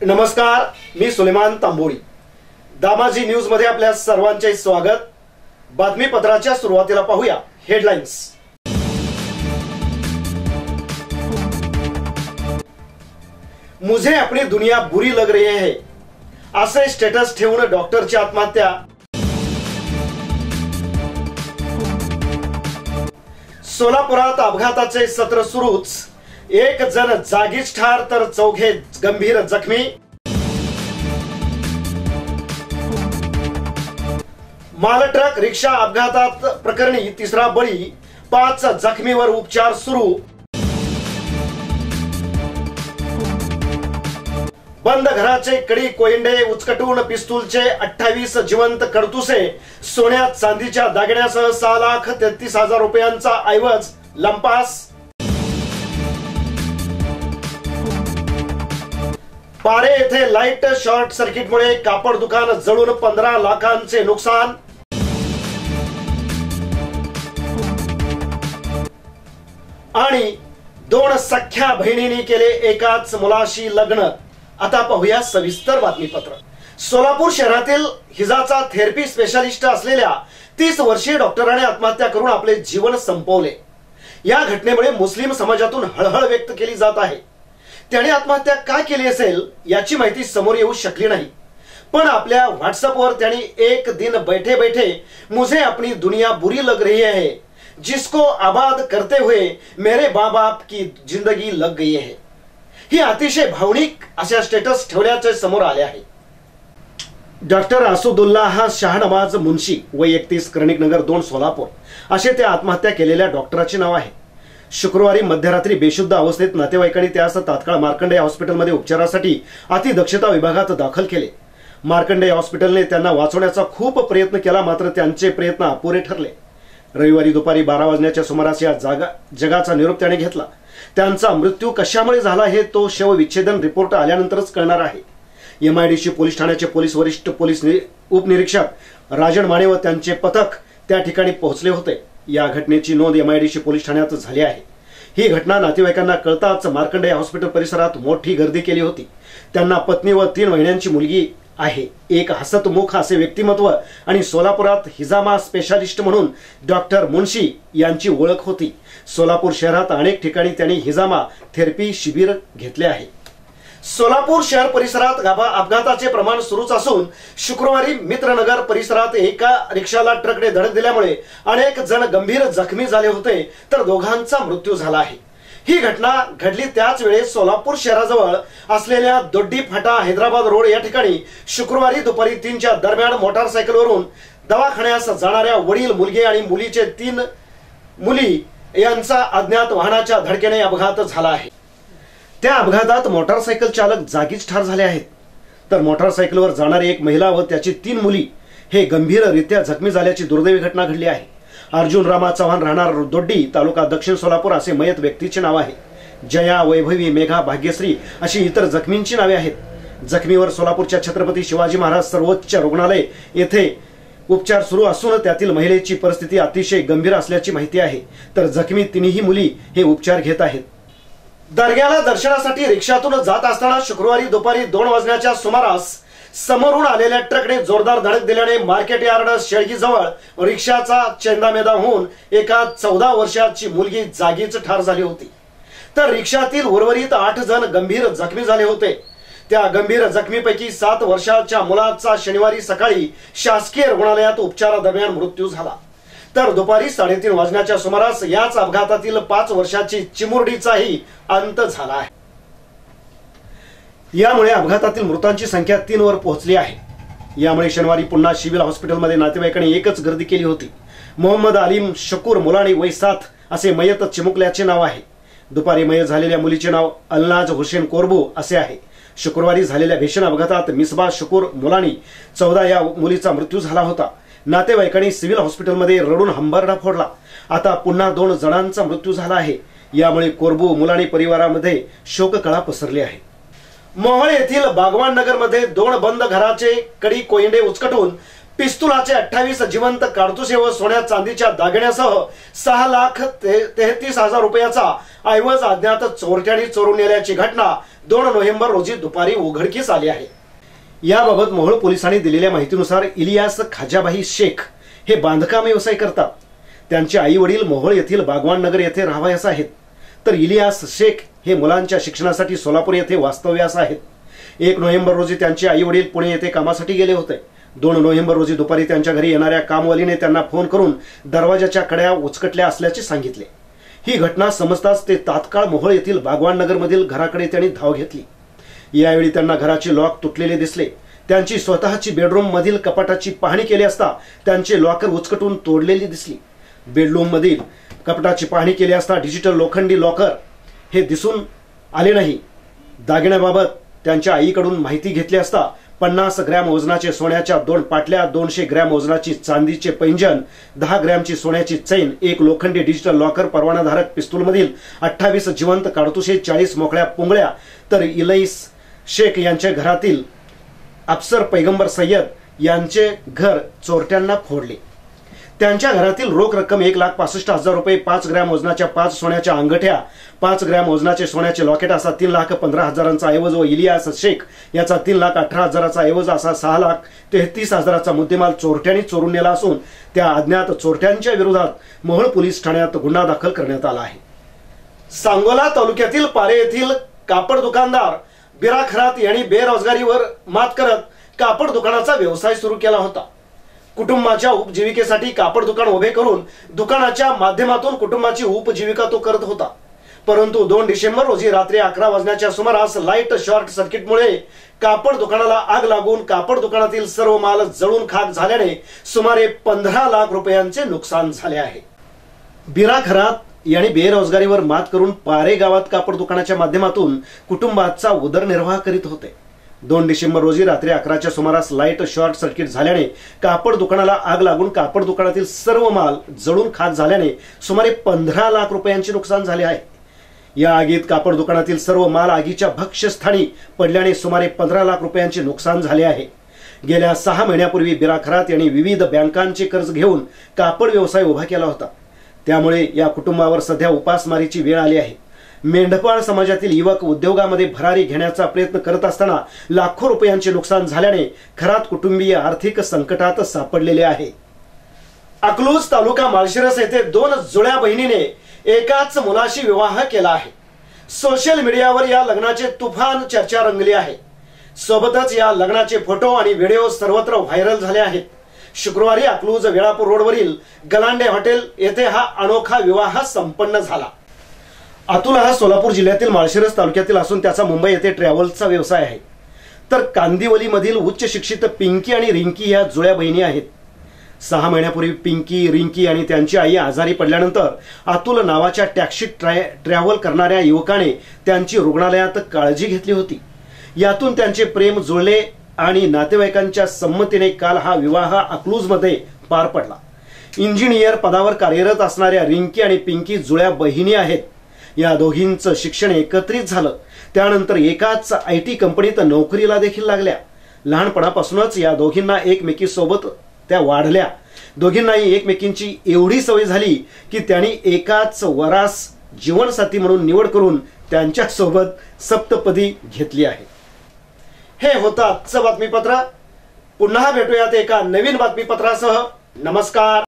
नमस्कार, मी सुलेमान तांबोळी. दामाजी न्यूज मध्ये आपल्या सर्वांचे स्वागत. बातमीपत्राच्या सुरुवातीला पाहूया हेडलाईन्स. मुझे अपनी दुनिया बुरी लग रही है असे स्टेटस ठेवून डॉक्टरची आत्महत्या. सोलापुरात अपघाताचे सत्र सुरूच. एक जण जागीच ठार तर चौघे गंभीर जखमी. माल ट्रक रिक्षा अपघातात प्रकरणी तिसरा बळी. 5 जखमीवर उपचार सुरू. बंद घराचे कडी कोयंडे उचकटून पिस्तूलचे 28 जिवंत कडतुसे. सोन्यात चांदीच्या दागिन्यासह 6,33,000 रुपयांचा ऐवज लंपास. पारे येथे लाईट शॉर्ट सर्किटमुळे कापड दुकान जळून 15 लाखांचे नुकसान. आणि 2 सख्या बहिणींनी केले एकाच मुलाशी लग्न. आता पाहूया सविस्तर बातमीपत्र. सोलापूर शहरातील हिजाचा थेरपी स्पेशालिस्ट असलेल्या 30 वर्षीय डॉक्टराने आत्महत्या करून आपले जीवन संपवले. या घटनेमुळे मुस्लिम समाजातून हळहळ व्यक्त केली जात आहे. त्याने आत्महत्या का केली असेल याची माहिती समोर येऊ शकली नाही, पण आपल्या व्हॉट्सअपवर त्यांनी एक दिन बैठे बैठे मुझे अपनी दुनिया बुरी लग रही है, जिसको आबाद करते हुए मेरे माँ बाप की जिंदगी लग गई है, ही अतिशय भावनिक अशा स्टेटस ठेवल्याचे समोर आले आहे. डॉक्टर असदुल्लाह शाहनवाज मुन्शी वय 31 कर्णिक नगर 2 सोलापूर असे त्या आत्महत्या केलेल्या डॉक्टराचे नाव आहे. शुक्रवारी मध्यरात्री बेशुद्ध अवस्थेत नातेवाईकांनी त्यास तात्काळ मार्कंडेय हॉस्पिटलमध्ये उपचारासाठी अतिदक्षता विभागात दाखल केले. मार्कंडेय हॉस्पिटलने त्यांना वाचवण्याचा खूप प्रयत्न केला, मात्र त्यांचे प्रयत्न अपुरे ठरले. रविवारी दुपारी 12 वाजण्याच्या सुमारास या जगाचा निरोप त्याने घेतला. त्यांचा मृत्यू कशामुळे झाला हे तो शवविच्छेदन रिपोर्ट आल्यानंतरच कळणार आहे. MIDC पोलीस ठाण्याचे पोलीस वरिष्ठ पोलीस उपनिरीक्षक राजन माने व त्यांचे पथक त्या ठिकाणी पोहोचले होते. या घटनेची नोंद MIDC पोलीस ठाण्यात झाली आहे. ही घटना नातेवाईकांना कळताच मार्कंडेय हॉस्पिटल परिसरात मोठी गर्दी केली होती. त्यांना पत्नी व 3 महिन्यांची मुलगी आहे. एक हसतमुख असे व्यक्तिमत्व आणि सोलापुरात हिजामा स्पेशालिस्ट म्हणून डॉक्टर मुन्शी यांची ओळख होती. सोलापूर शहरात अनेक ठिकाणी त्यांनी हिजामा थेरपी शिबिर घेतले आहे. सोलापूर शहर परिसरात अपघाताचे प्रमाण सुरूच असून शुक्रवारी मित्रनगर परिसरात एका रिक्षाला ट्रकने धडक दिल्यामुळे अनेक जण गंभीर जखमी झाले होते, तर दोघांचा मृत्यू झाला आहे. ही घटना घडली त्याच वेळेस सोलापूर शहराजवळ असलेल्या दोड्डी फाटा हैदराबाद रोड या ठिकाणी शुक्रवारी दुपारी 3च्या दरम्यान मोटारसायकलवरून दवाखान्यास जाणाऱ्या वडील, मुलगी आणि मुलीचे 3 मुली यांचा अज्ञात वाहनाच्या धडकेने अपघात झाला आहे. त्या अपघातात मोटारसायकल चालक जागीच ठार झाले आहेत, तर मोटारसायकलवर जाणारी एक महिला व त्याची 3 मुली हे गंभीररित्या जखमी झाल्याची दुर्दैवी घटना घडली आहे. अर्जुन रामा चव्हाण राहणार दोड्डी तालुका दक्षिण सोलापूर असे मयत व्यक्तीचे नाव आहे. जया, वैभवी, मेघा, भाग्यश्री अशी इतर जखमींची नावे आहेत. जखमीवर सोलापूरच्या छत्रपती शिवाजी महाराज सर्वोच्च रुग्णालय येथे उपचार सुरू असून त्यातील महिलेची परिस्थिती अतिशय गंभीर असल्याची माहिती आहे, तर जखमी 3ही मुली हे उपचार घेत आहेत. दर्ग्याला दर्शनासाठी रिक्षातून जात असताना शुक्रवारी दुपारी 2 वाजण्याच्या सुमारास समोरून आलेल्या ट्रकने जोरदार धडक दिल्याने मार्केट यार्ड शेळगीजवळ रिक्षाचा चेंदामेदा होऊन एका 14 वर्षाची मुलगी जागीच ठार झाली होती, तर रिक्षातील उर्वरित 8 जण गंभीर जखमी झाले होते. त्या गंभीर जखमीपैकी 7 वर्षाच्या मुलाचा शनिवारी सकाळी शासकीय रुग्णालयात उपचारादरम्यान मृत्यू झाला, तर दुपारी 3:30 वाजण्याच्या सुमारास याच अपघातातील 5 वर्षाची चिमुरडीचाही अंत झाला आहे. यामुळे अपघातातील मृतांची संख्या 3 वर पोहोचली आहे. यामुळे शनिवारी पुन्हा सिव्हिल हॉस्पिटलमध्ये नातेवाईकांनी एकच गर्दी केली होती. मोहम्मद अलीम शकूर मुलानी वय 7 असे मयत चिमुकल्याचे नाव आहे. दुपारी मयत झालेल्या मुलीचे नाव अल्नाज हुसेन कोरबू असे आहे. शुक्रवारी झालेल्या भीषण अपघातात मिसबा शकूर मुलानी 14 या मुलीचा मृत्यू झाला होता. नातेवाईकांनी सिव्हिल हॉस्पिटलमध्ये रडून हंबरडा फोडला. आता पुन्हा 2 जणांचा मृत्यू झाला आहे. यामुळे कोरबू मुलानी परिवारामध्ये शोककळा पसरली आहे. मोहोळ येथील बागवान नगर मध्ये 2 बंद घराचे कडी कोयंडे उचकटून पिस्तुलाचे 28 जिवंत काडतुसे व सोन्या चांदीच्या दागिन्यासह 6,33,000 रुपयाचा ऐवज अज्ञात चोरट्यांनी चोरून नेल्याची घटना 2 नोव्हेंबर रोजी दुपारी उघडकीस आली आहे। याबाबत मोहोळ पोलिसांनी दिलेल्या माहितीनुसार इलियास खाजाबाई शेख हे बांधकाम व्यवसाय करतात। त्यांचे आई वडील मोहोळ येथील बागवान नगर येथे राहावयास आहेत, तर इलियास शेख हे मुलांच्या शिक्षणासाठी सोलापूर येथे वास्तव्यास आहेत। 1 नोव्हेंबर रोजी त्यांचे आई वडील पुणे येथे कामासाठी गेले होते। 2 नोव्हेंबर रोजी दुपारी त्यांच्या घरी येणाऱ्या कामवालीने त्यांना फोन करून दरवाजाच्या कड्या उचकटल्या असल्याचे सांगितले। ही घटना समजताच ते तात्काळ मोहोळ येथील बागवान नगर मधील घराकडे त्यांनी धाव घेतली। यावेळी त्यांना घराचे लॉक तुटलेले दिसले। त्यांची स्वतःची बेडरूम मधील कपाटाची पाहणी केली असता त्यांचे लॉकर उचकटून तोडलेली दिसली। बेडरूम मधील कपाटाची पाहणी केली असता डिजिटल लोखंडी लॉकर हे दिसून आले नाही। दागिन्याबाबत त्यांच्या आईकडून माहिती घेतली असता 50 ग्रॅम वजनाचे सोन्याच्या 2 पाटल्या, 200 ग्रॅम वजनाची चांदीचे पैंजण, 10 ग्रॅमची सोन्याची चैन, एक लोखंडी डिजिटल लॉकर परवानाधारक पिस्तूलमधील 28 जिवंत काडतुसे, 40 मोकळ्या पुंगळ्या, तर इलियास शेख यांच्या घरातील अफसर पैगंबर सय्यद यांचे घर चोरट्यांना फोडले। त्यांच्या घरातील रोख रक्कम 1,65,000 रुपये, 5 ग्रॅम वजनाच्या 5 सोन्याच्या अंगठ्या, 5 ग्रॅम वजनाचे सोन्याचे लॉकेट असा 3,15,000चा ऐवज व इलियास शेख याचा 3,18,000चा ऐवज असा 6,33,000चा मुद्देमाल चोरट्यांनी चोरून नेला असून त्या अज्ञात चोरट्यांच्या विरोधात मोहोळ पोलीस ठाण्यात गुन्हा दाखल करण्यात आला आहे। सांगोला तालुक्यातील पारे येथील कापड दुकानदार बिरा खरात यांनी बेरोजगारीवर मात करत कापड दुकानाचा व्यवसाय सुरू केला होता। कुटुंबाच्या उपजीविकेसाठी कापड दुकान उभे करून दुकानाच्या माध्यमातून कुटुंबाची उपजीविका तो करत होता। परंतु 2 डिसेंबर रोजी रात्री 11 वाजण्याच्या सुमारास लाईट शॉर्ट सर्किटमुळे कापड दुकानाला आग लागून कापड दुकानातील सर्व माल जळून खाक झाल्याने सुमारे 15 लाख रुपयांचे नुकसान झाले आहे। बिरा खरात यांनी बेरोजगारीवर मात करून पारे गावात कापड दुकानाच्या माध्यमातून कुटुंबाचा उदरनिर्वाह करीत होते। 2 डिसेंबर रोजी रात्री 11च्या सुमारास लाईट शॉर्ट सर्किट झाल्याने कापड दुकानाला आग लागून कापड दुकानातील सर्व माल जळून खाक झाल्याने सुमारे 15 लाख रुपयांचे नुकसान झाले आहे। या आगीत कापड दुकानातील सर्व माल आगीच्या भक्ष्यस्थानी पडल्याने सुमारे 15 लाख रुपयांचे नुकसान झाले आहे। गेल्या 6 महिन्यापूर्वी बिरा खरात यांनी विविध बँकांचे कर्ज घेऊन कापड व्यवसाय उभा केला होता। त्यामुळे या कुटुंबावर सध्या उपासमारीची वेळ आली आहे। मेंढपाळ समाजातील युवक उद्योगामध्ये भरारी घेण्याचा प्रयत्न करत असताना लाखो रुपयांचे नुकसान झाल्याने खरात कुटुंबीय आर्थिक संकटात सापडलेले आहे। अकलूज तालुका माळशिरस येथे 2 जुळ्या बहिणीने एकाच मुलाशी विवाह केला आहे। सोशल मीडियावर या लग्नाचे तुफान चर्चा रंगली आहे। सोबतच या लग्नाचे फोटो आणि व्हिडिओ सर्वत्र व्हायरल झाले आहेत। शुक्रवारी अकलूज वेळापूर रोडवरील गलांडे हॉटेल येथे हा अनोखा विवाह संपन्न झाला। अतुल हा सोलापूर जिल्ह्यातील माळशिरस तालुक्यातील असून त्याचा मुंबई येथे ट्रॅव्हल्सचा व्यवसाय आहे। तर कांदिवलीमधील उच्च शिक्षित पिंकी आणि रिंकी या जुळ्या बहिणी आहेत। 6 महिन्यापूर्वी पिंकी, रिंकी आणि त्यांची आई आजारी पडल्यानंतर अतुल नावाच्या टॅक्सी ट्रॅव्हल करणाऱ्या युवकाने त्यांची रुग्णालयात काळजी घेतली होती। यातून त्यांचे प्रेम जुळले आणि नातेवाईकांच्या संमतीने काल हा विवाह अकलूजमध्ये पार पडला। इंजिनियर पदावर कार्यरत असणाऱ्या रिंकी आणि पिंकी जुळ्या बहिणी आहेत। या दोघींचं शिक्षण एकत्रित झालं। त्यानंतर एकाच IT कंपनीत नोकरीला देखील लागल्या। लहानपणापासूनच या दोघींना एकमेकीसोबत त्या वाढल्या। दोघींनाही एकमेकींची एवढी सवय झाली की त्यांनी एकाच वरास जीवनसाथी म्हणून निवड करून त्यांच्या सोबत सप्तपदी घेतली आहे। हे होतं आजचं बातमीपत्र। पुन्हा भेटूयात एका नवीन बातमीपत्रासह। नमस्कार।